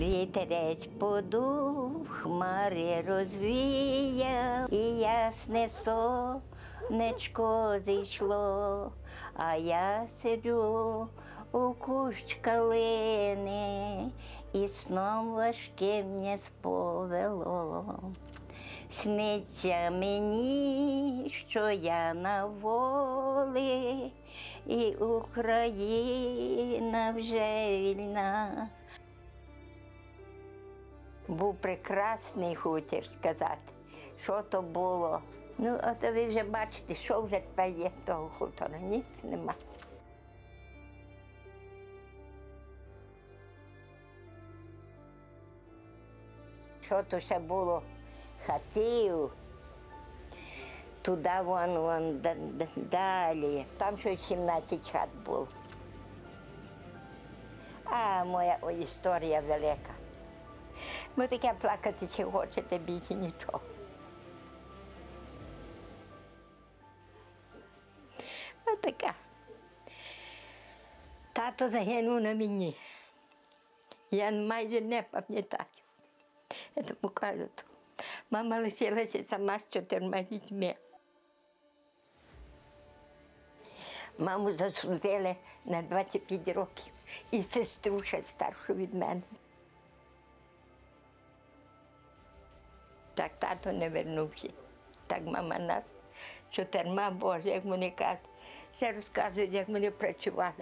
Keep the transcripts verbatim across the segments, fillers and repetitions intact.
Вітерець подув, хмари розвіяв, і ясне сонечко зійшло, а я сиджу у кущ калини, і сном важким мене сповело. Сниться мені, що я на волі, і Україна вже вільна. Був прекрасний хутір, сказати, що то було. Ну, а то ви вже бачите, що вже тепер є з того хутора, ніц нема. Що то ще було хатів, туди вон, вон, далі, там щось сімнадцять хат було. А моя о, історія велика. Ми таке плакати, чи хочете, більше нічого. Ось така. Тато загинув на війні. Я майже не пам'ятаю. Я тому кажу, мама лишилася сама з чотирма дітьми. Маму засудили на двадцять п'ять років і сестру ще старшу від мене. Так тато не вернувся, так мама нас чотирма, Боже, як вони кажуть, ще розказують, як вони працювали.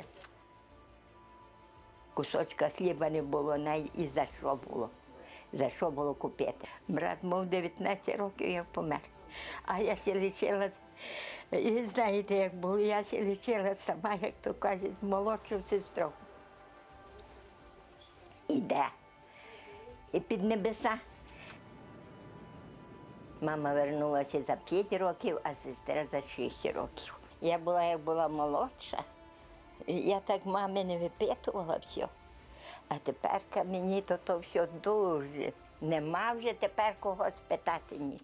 Кусочка хліба не було, і за що було, за що було купити. Брат мав дев'ятнадцять років, як помер, а я ще лишила, і знаєте, як було, я ще лишила сама, як то кажуть, з молодшою сестрою. Іде, і під небеса. Мама вернулася за п'ять років, а сестра за шість років. Я була, як була молодша, я так мамі не випитувала все. А тепер мені то, то все дуже. Нема вже тепер кого спитати ніч.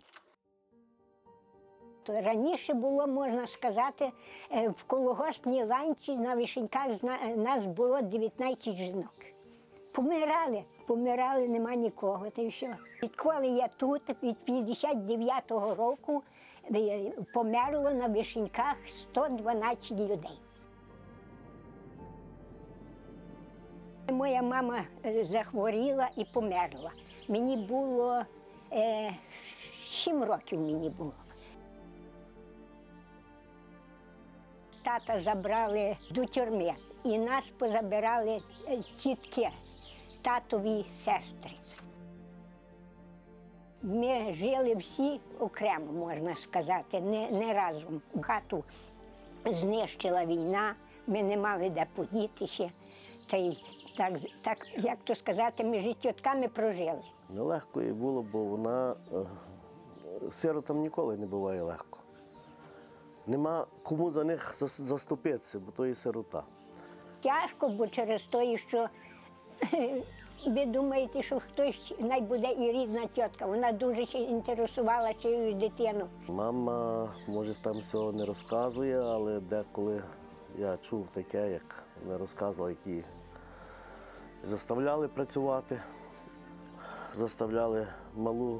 Раніше було, можна сказати, в колгоспній ланці на Вишеньках нас було дев'ятнадцять жінок. Помирали, помирали, нема нікого, та й все. Відколи я тут, від п'ятдесят дев'ятого року, померло на Вишеньках сто дванадцять людей. Моя мама захворіла і померла. Мені було, е, сім років мені було. Тата забрали до тюрми і нас позабирали тітки, татові сестри. Ми жили всі окремо, можна сказати, не, не разом. Хату знищила війна, ми не мали де подітися. Та й так, так, як то сказати, ми з тітками прожили. Нелегко їй було, бо вона, сиротам ніколи не буває легко. Нема кому за них заступитися, бо то є сирота. Тяжко, бо через те, що ви думаєте, що хтось най буде і рідна тітка. Вона дуже інтересувала чиюсь дитину. Мама, може, там всього не розказує, але деколи я чув таке, як вона розказувала, які заставляли працювати, заставляли малу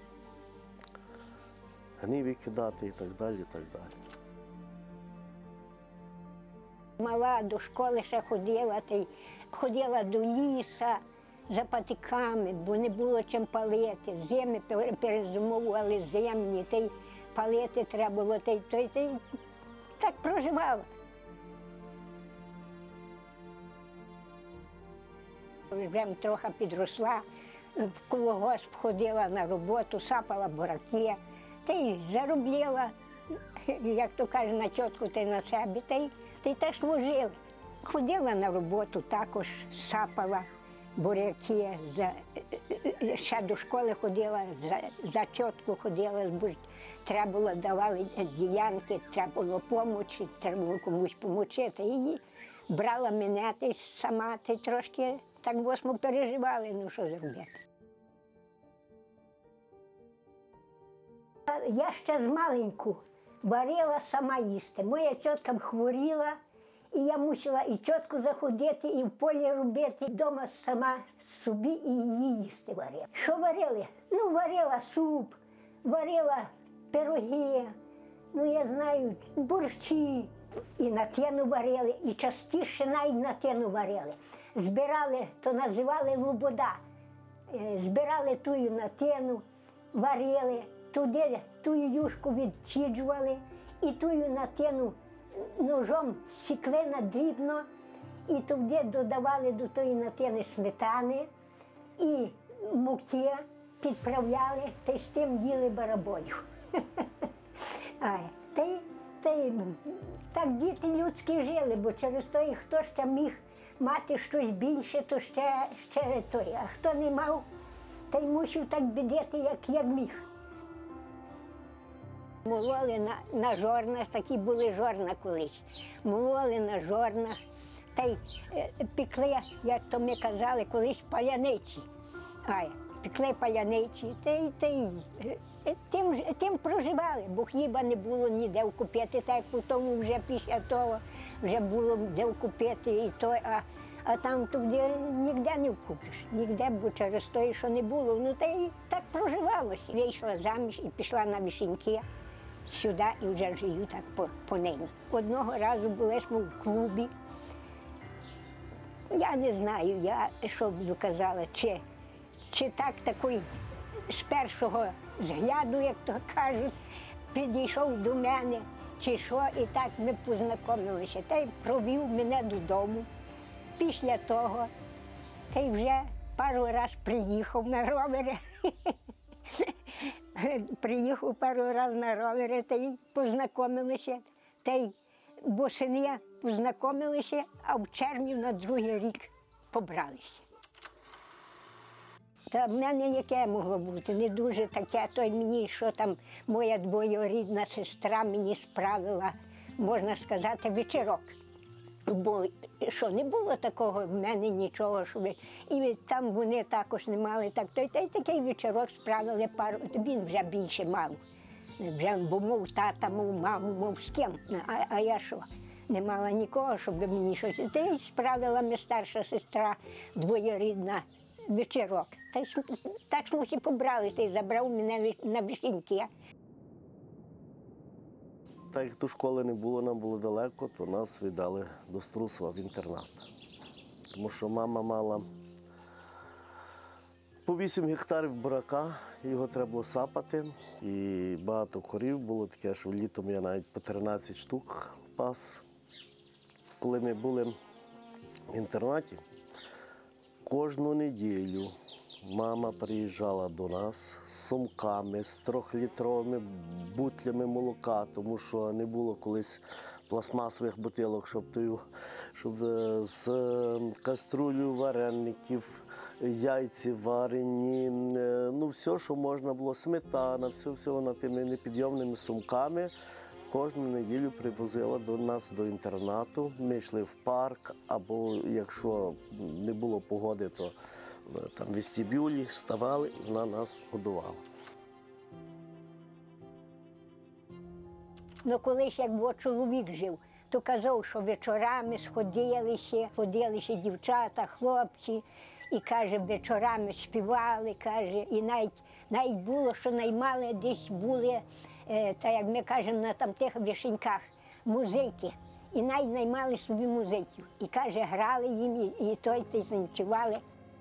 гніві кидати і так далі, і так далі. Мала до школи ще ходила, та й ходила до ліса за патиками, бо не було чим палити. Зими перезимовували зимні, та й палити треба було, та й, та й, та й так проживала. Вже трохи підросла, в колгосп ходила на роботу, сапала бураки, та й заробляла, як то каже, на тітку та й на себе, та й, та й так служила. Ходила на роботу, також сапала буряки, за, ще до школи ходила, за, за тітку ходила, бо треба було давали ділянки, треба було допомогти, треба було комусь допомогти. Та її брала мене та й сама, та й трошки так восьмо переживали, ну що зробити. Я ще з маленьку варила сама їсти. Моя тітка хворіла І я мусила і чітко заходити, і в полі робити, вдома сама собі і її їсти варила. Що варили? Ну, варила суп, варила пироги, ну, я знаю, борщі. І на тину варили, і частіше навіть на тину варили. Збирали, то називали лобода. Е, Збирали тую на тину, варили, туди тую юшку відчіджували, і тую на тину ножом сікли на дрібно, і туди додавали до тої натини сметани і муки, підправляли, та й з тим їли бараболів. Ай, та й, та й, так діти людські жили, бо через то і хто ще міг мати щось більше, то ще, ще той. А хто не мав, та й мусив так бідити, як, як міг. Мололи на, на жорнах, такі були жорна колись. Мололи на жорнах, та й е, пекли, як то ми казали, колись паляниці. Ай, пекли паляниці, та й, та й е, тим, тим проживали, бо хліба не було ніде вкупити, так потім вже після того вже було де вкупити і то, а, а там тоді ніде не вкупиш, ніде, бо через те, що не було, ну та й так проживалося. Вийшла заміж і пішла на Вишеньки сюди і вже живу так по, по нині. Одного разу були ми в клубі. Я не знаю, я що б доказала, чи, чи так такий з першого згляду, як то кажуть, підійшов до мене, чи що, і так ми познайомилися. Та й провів мене додому. Після того, та й вже пару разів приїхав на ровері. Приїхав пару разів на ровері, та й познайомилися. Та й восени познайомилися, а в червні на другий рік побралися. Та в мене яке могло бути, не дуже таке, то й мені, що там моя двоюрідна сестра мені справила, можна сказати, вечірок. Бо що, не було такого в мене нічого, щоб... І там вони також не мали, так, то й такий вечірок справили пару, він вже більше мав. Вже, бо мов тата, мов маму, мов з ким, а, а я що? Не мала нікого, щоб мені щось. Та й справила мене старша сестра, двоюрідна, вечірок. Та й так ми всі побрали, та й забрав мене на Вишеньки. Так як ту школи не було, нам було далеко, то нас віддали до Струсова в інтернат. Тому що мама мала по вісім гектарів бурака, його треба було сапати. І багато корів було таке, що літом я навіть по тринадцять штук пас. Коли ми були в інтернаті, кожну неділю мама приїжджала до нас з сумками, з трьохлітровими бутлями молока, тому що не було колись пластмасових бутилок, щоб, щоб з каструлею вареників, яйці варені, ну все, що можна було, сметана, все, все вона тими непідйомними сумками. Кожну неділю привозила до нас до інтернату. Ми йшли в парк, або якщо не було погоди, то там в вестибюлі ставали і вона нас годувала. Ну, колись, як був чоловік жив, то казав, що вечорами сходилися, ходилися дівчата, хлопці, і, каже, вечорами співали, каже, і навіть, навіть було, що наймали десь були, е, та як ми кажемо, на там тих Вишеньках, музики. І навіть наймали собі музиків. І, каже, грали їм, і, і той, і танцювали.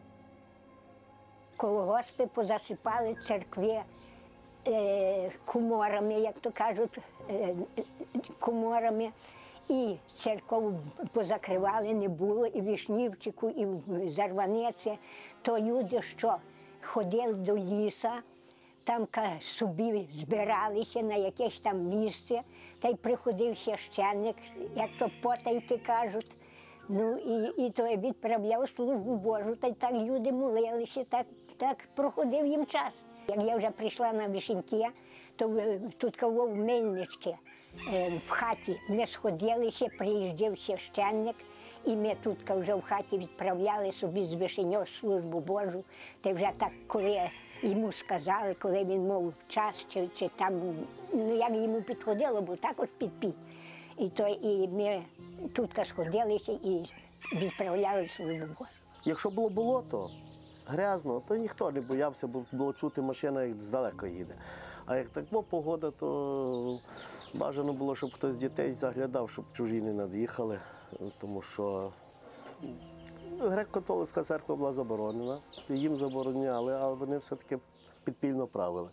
Колгоспи позасипали церкви е, коморами, як то кажуть, е, коморами. І церков позакривали, не було, і в Вишнівчику, і в Зарваниці. То люди, що ходили до лісу, там собі збиралися на якесь там місце, та й приходив священник, як то потайки кажуть. Ну, і, і то відправляв службу Божу, та й так люди молилися, так, так проходив їм час. Як я вже прийшла на Вишеньки, то тут в Мельничці, в хаті ми сходилися, приїжджав священник, і ми тут вже в хаті відправляли собі з Вишеньок службу Божу. Та вже так, коли йому сказали, коли він мав час, чи, чи там, ну як йому підходило, бо також підпій. І, то, і ми тут сходилися і відправлялися в Львов. Якщо було болото, грязно, то ніхто не боявся, бо було чути машина, як здалека їде. А як так була погода, то бажано було, щоб хтось з дітей заглядав, щоб чужі не над'їхали, тому що греко-католицька церква була заборонена, їм забороняли, але вони все-таки підпільно правили.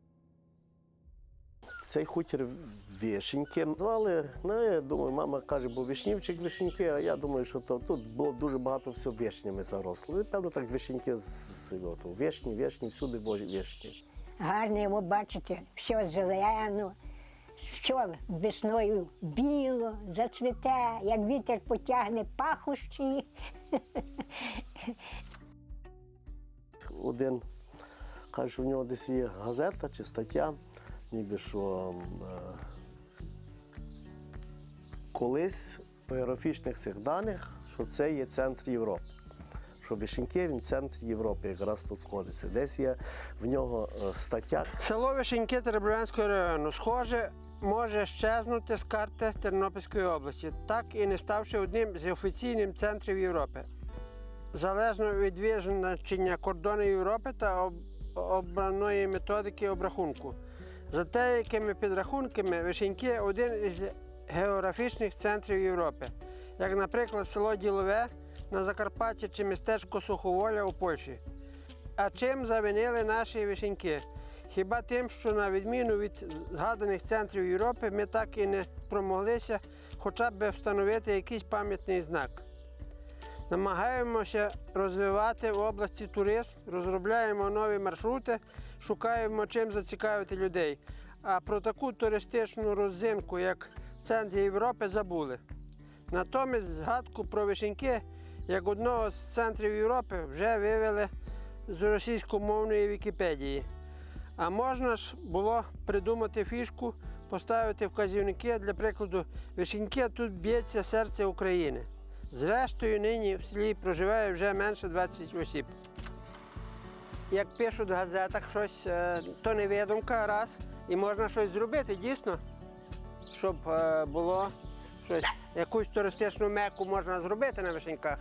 Цей хутір Вишеньки звали, ну, я думаю, мама каже, бо Вишнівчик Вишеньки, а я думаю, що то, тут було дуже багато всього вишнями заросло. І, певно, так Вишеньки з вишні, вишні, всюди божі вишні. Гарне його бачите, все зелено, що весною біло, зацвіте, як вітер потягне пахощі. Один каже, що в нього десь є газета чи стаття, ніби що е, колись по географічних цих даних, що це є центр Європи. Що Вишеньки, він центр Європи якраз тут сходиться. Десь є в нього е, стаття. Село Вишеньки Теребовлянського району, схоже, може щезнути з карти Тернопільської області, так і не ставши одним з офіційних центрів Європи. Залежно від визначення кордонів Європи та об... обраної методики обрахунку. За деякими підрахунками, Вишеньки – один із географічних центрів Європи, як, наприклад, село Ділове на Закарпатті чи містечко Суховоля у Польщі. А чим завинили наші Вишеньки? Хіба тим, що на відміну від згаданих центрів Європи, ми так і не спромоглися хоча б встановити якийсь пам'ятний знак. Намагаємося розвивати в області туризм, розробляємо нові маршрути, шукаємо чим зацікавити людей. А про таку туристичну родзинку, як центр Європи, забули. Натомість згадку про Вишеньки, як одного з центрів Європи, вже вивели з російськомовної Вікіпедії. А можна ж було придумати фішку, поставити вказівники, для прикладу, Вишеньки, тут б'ється серце України. Зрештою, нині в селі проживає вже менше двадцять осіб. Як пишуть в газетах щось, то не видумка, раз, і можна щось зробити, дійсно, щоб було щось, якусь туристичну меку можна зробити на Вишеньках.